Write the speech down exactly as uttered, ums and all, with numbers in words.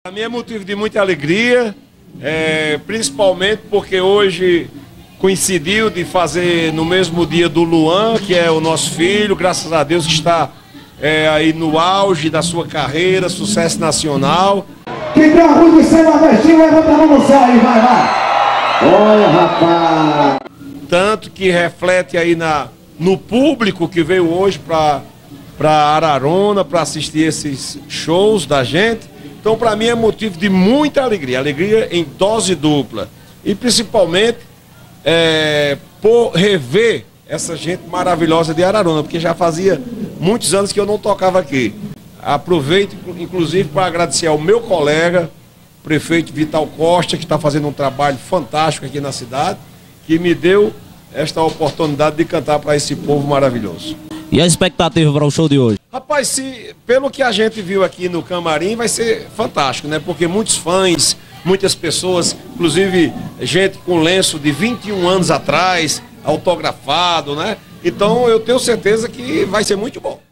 Para mim é motivo de muita alegria, é, principalmente porque hoje coincidiu de fazer no mesmo dia do Luan, que é o nosso filho, graças a Deus que está é, aí no auge da sua carreira, sucesso nacional. Quem tem orgulho de ser nordestino, levanta a mão no céu aí, vai, vai. Olha, rapaz. Tanto que reflete aí na, no público que veio hoje para para Araruna, para assistir esses shows da gente. Então, para mim, é motivo de muita alegria, alegria em dose dupla. E, principalmente, é, por rever essa gente maravilhosa de Araruna, porque já fazia muitos anos que eu não tocava aqui. Aproveito, inclusive, para agradecer ao meu colega, prefeito Vital Costa, que está fazendo um trabalho fantástico aqui na cidade, que me deu esta oportunidade de cantar para esse povo maravilhoso. E a expectativa para o show de hoje? Rapaz, se, pelo que a gente viu aqui no camarim, vai ser fantástico, né? Porque muitos fãs, muitas pessoas, inclusive gente com lenço de vinte e um anos atrás, autografado, né? Então eu tenho certeza que vai ser muito bom.